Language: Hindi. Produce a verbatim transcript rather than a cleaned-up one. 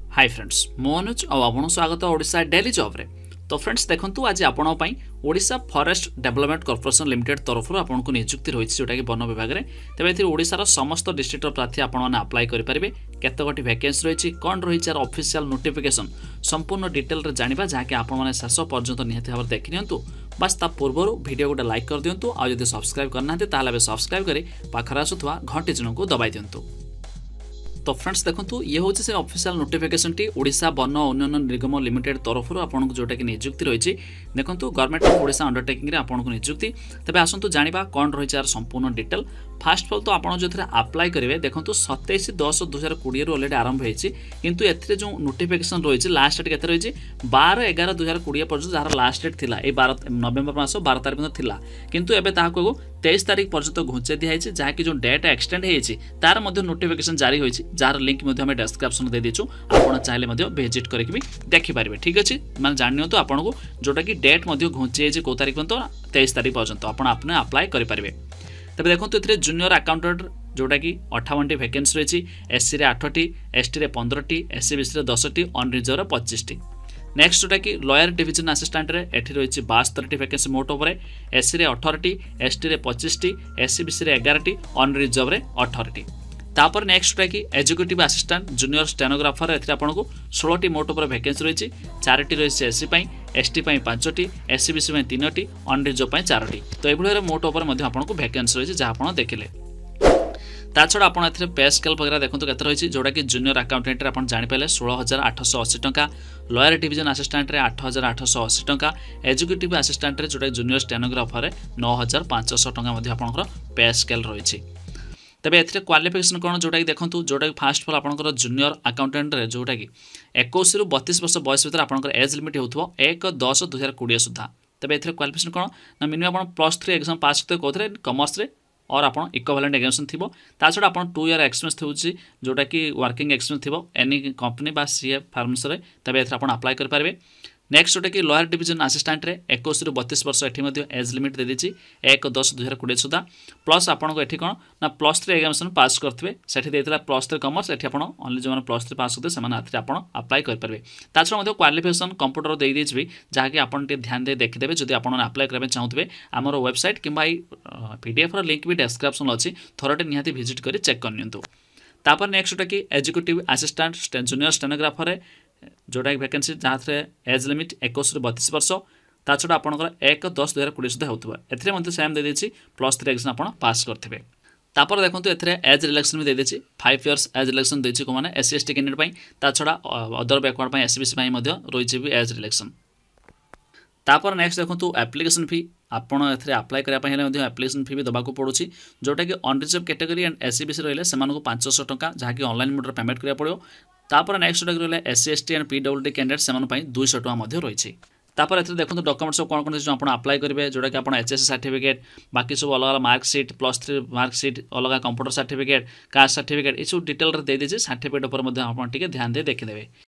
हाय फ्रेंड्स मोनुज और आपन स्वागत ओडिशा डेली जॉब रे। तो फ्रेंड्स देखंतु आज आपण पई Odisha forest development corporation limited तरफ आपन को नियुक्ति रही जोटा कि वन विभाग में तेज ए ओडिशार समस्त डिस्ट्रिक्ट प्रार्थी आपण अप्लाई करेंगे केतगोटी वैकेंसी रही कौन रही यार ऑफिशियल नोटिफिकेशन संपूर्ण डिटेल रे जानिबा जहाँकि आपण मैंने शेष पर्यंत निहती भाव देखि नियंतु बस ता पूर्व वीडियो गोटे लाइक कर दिंतु आ जदि सब्सक्राइब करना ताले सब्सक्राइब करी पाखरे आसुवा घंटी चिन्ह को दबाई दिंतु। तो फ्रेंड्स देखो ये हूँ से ऑफिशियल नोटिफिकेशन टी ओडिशा वन उन्नयन निगम लिमिटेड तरफ आपको जोटा कि नियुक्ति रही देखो गवर्नमेंट ऑफ ओडिशा अंडरटेकिंग आपको नियुक्ति तेज आसतु जाना कौन रही यार संपूर्ण डिटेल। फास्ट ऑफ ऑल तो आपड़ जो अप्लाई करेंगे देखो सतैश दस दुई हजार कोड़े अलरेडी आरंभ होती किंतु ए जो नोटिफिकेशन रही लास्ट डेट के रही बार एगार दुई हजार कोड़े पर्यटन जार लास्ट डेट थी ये बार नवेम्बर मास बार तारीख थी किंतु एबे ताहाको तेईस तारीख पर्यटन घुंचे दिखाई जहाँकि जो डेट एक्सटेंड होती तार नोटिफिकेशन जारी होती जार लिंक आम डिस्क्रिप्शन दे दीचु आप चाहिए विजिट करके भी देखिपारे ठीक अच्छे मैं जानी तो आपको जोटा कि डेट घुंची कौ तारीख पर्यटन तेईस तारीख पर्यटन आपने अप्लाई करेंगे। तब देखो ये जूनियर अकाउंटेंट जोटा कि अठावन टी वैकेंसी रही एससी रे आठ टी एसटी रे पंद्रह टी एससी बीसी रे दस टी अन रिजर्व पच्चीस टी नेक्स्ट जोटा कि लॉयर डिविजन असिस्टेंट रे एठी रही बास्तरी टी वैकेंसी मोट ओवर एससी रे अठारह टी एसटी रे पच्चीस टी एससी बीसी रे एगारह टी अन रिजर्व रे अठारह टी तापर नेक्स्ट जोटा कि एग्जीक्यूटिव असिस्टेंट जूनियर स्टेनोग्राफर एथि आपको सोलह टी मोट ओवर वैकेंसी रही चार टी रही एससी एसटी पांच टी एससी बीसी तीन टी अन रिजर्व चार टी तो ये मोट ओवर आपको वैकेंसी रही जहाँ आप देखिले। ता छड़ा आप पे स्केल वगैरह देखो केते रही जोटा कि जूनियर अकाउंटेंट आप जापारे षोलह हजार आठश अशी टका लॉयर डिविजन असिस्टेंट रे आठ हजार आठश अशी टका एग्जीक्यूटिव असिस्टेंट रे जोटा जूनियर स्टेनोग्राफर नौ हजार पांचश टका आप पे स्केल रही। तेज ए क्वालिफिकेशन कौन जोटा कि देखो जोटा कि फास्ट फल आपंकर जूनियर अकाउंटेंट रे जोटा कि इक्कीस रु बत्तीस वर्ष बयस भर आपंकर एज लिमिट हो एक दस दुई हजार कोड़े सुधा। तेज ए क्वालिफिकेशन कौन ना मिनिमम आप प्लस थ्री एग्जाम पास करते कौन कमर्स रे और आप इक्विवेलेंट एग्जामिनेशन थी ता छड़ा आप टू इयर एक्सपीरियंस होची जोटा कि वर्किंग एक्सपीरियंस थी एनी कंपनी बा सीए फार्मस रे तेज ए अप्लाई करेंगे। नेक्स्ट जोटा कि लॉयर डिविजन असिस्टेंट रे इक्कीस रु बत्तीस वर्ष एटी एज लिमिट दे दी एक दस दुई हजार कोड़े सुधा प्लस आपको ये कौन ना प्लस थ्री एग्जामिनेशन पास करते से प्लस थ्री कमर्स एटी ओनली जो प्लस थ्री पास करते हैं आप अप्लाई करेंगे। ताछड़ा क्वालिफिकेशन कंप्यूटर दे दी जहाँकि आप ध्यान दे देखिदेवे जब आप अप्लाई करने चाहूँगे आमर वेबसाइट कि पीडीएफ लिंक भी डिस्क्रिप्शन अच्छी थोड़े निहाती विजिट कर चेक करनियंतु। तापर नेक्स्ट जोटा कि एग्जीक्यूटिव असिस्टेंट जूनियर स्टेनोग्राफर जोटा कि वैकेंसी जहाँ एज लिमिट इक्कीस रु बत्तीस वर्ष ता छड़ा आपंकर एक दस दुई हजार कोड़े सुधा होता है सेम दे दी प्लस थ्री एग्जाम आप पास करेंगे। तापर देखो ये एज रिलेक्शन भी दे दी फाइव इयर्स एज रिलेक्शन देती कौन मैंने S C S T candidate ता छड़ा other backward S C B C रही भी एज रिलेक्शन। तापर नेक्स्ट देखो एप्लिकेशन फी आपड़ ए अप्लाई करने एप्लिकेशन फी भी देवाक पड़ुछि जोटा कि unreserved category and S C B C रही है पांचश टका जहाँकि ऑनलाइन मोड पेमेंट करा पड़ो। तापर नेक्स्ट जोटा रहा S C S T and P W D candidate से दुईश टका रही। तापर ए देखो डॉक्यूमेंट्स कौन कौन जो आप अप्लाई करेंगे जोटा कि आप एच एस सर्टिफिकेट बाकी सब अलग अलग मार्कसीट प्लस थ्री मार्कसीट अलग कंप्यूटर सर्टिफिकेट कास्ट सर्टिफिकेट ये सब डिटेल दे दीजिए सर्टिफिकेट पर ध्यान दे देखिदेवे।